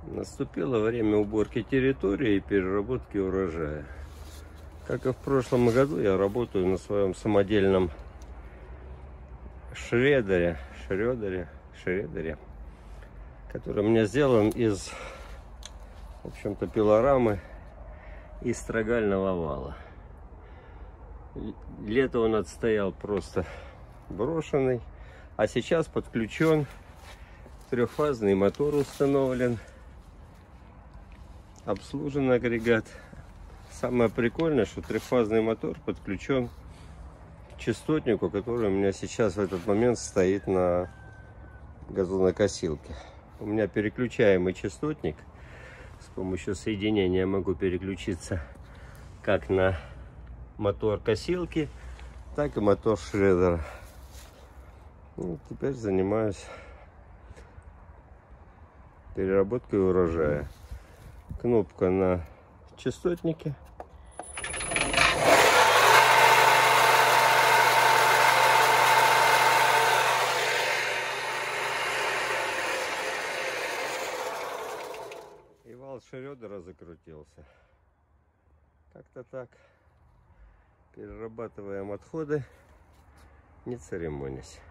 Наступило время уборки территории и переработки урожая. Как и в прошлом году, я работаю на своем самодельном шредере, который у меня сделан из, в общем-то, пилорамы и строгального вала. Лето он отстоял просто брошенный, а сейчас подключен, трехфазный мотор установлен, обслужен агрегат. Самое прикольное, что трехфазный мотор подключен к частотнику, который у меня сейчас в этот момент стоит на газонокосилке. У меня переключаемый частотник. С помощью соединения я могу переключиться как на мотор косилки, так и мотор шредера. Теперь занимаюсь переработкой урожая. Кнопка на частотнике. И вал шредера закрутился. Как-то так. Перерабатываем отходы, не церемонясь.